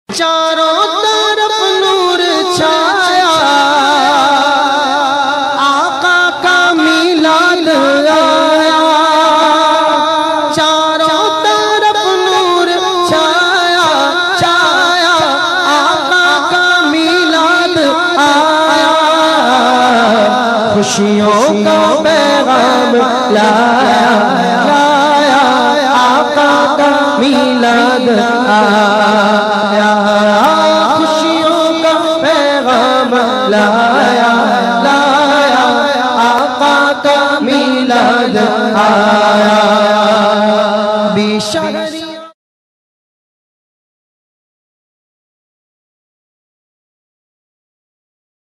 चारों तरफ नूर छाया, आका का मिलाद आया। चारों तरफ नूर छाया छाया, आका का मिलाद आया। खुशियों का पैगाम लाया लाया, आका का मिलाद आया। खुशियों का पैगाम लाया लाया, आका का मिलाद आया। बेशक